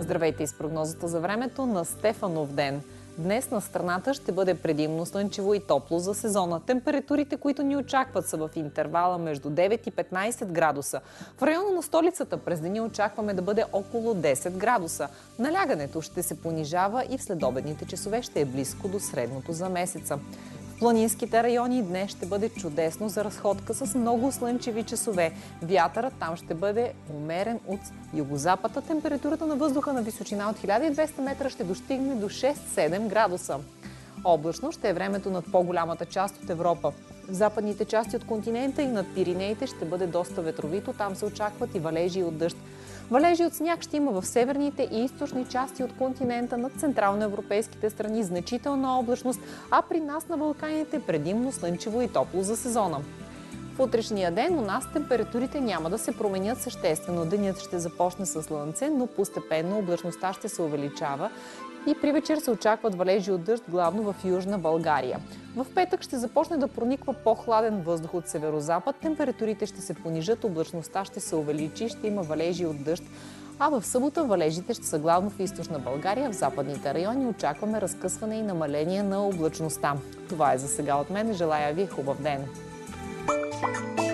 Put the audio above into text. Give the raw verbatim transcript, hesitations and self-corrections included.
Здравейте из прогнозата за времето на Стефанов ден. Днес на страната ще бъде предимно слънчево и топло за сезона. Температурите, които ни очакват, са в интервала между девет и петнайсет градуса. В района на столицата през деня очакваме да бъде около десет градуса. Налягането ще се понижава и в следобедните часове ще е близко до средното за месеца. В планинските райони днес ще бъде чудесно за разходка с много слънчеви часове. Вятърът там ще бъде умерен от югозапада. Температурата на въздуха на височина от хиляда и двеста метра ще достигне до шест-седем градуса. Облачно ще е времето над по-голямата част от Европа. В западните части от континента и над Пиринеите ще бъде доста ветровито. Там се очакват и валежи от дъжд. Валежи от сняг ще има в северните и източни части от континента, над централноевропейските страни значителна облачност, а при нас на Балканите предимно слънчево и топло за сезона. В утрешния ден у нас температурите няма да се променят съществено. Денят ще започне с слънце, но постепенно облачността ще се увеличава и при вечер се очакват валежи от дъжд, главно в Южна България. В петък ще започне да прониква по-хладен въздух от северозапад. Температурите ще се понижат, облачността ще се увеличи, ще има валежи от дъжд. А в събота валежите ще са главно в източна България. В западните райони очакваме разкъсване и намаление на облачността. Това е за сега от мен. Желая ви хубав ден!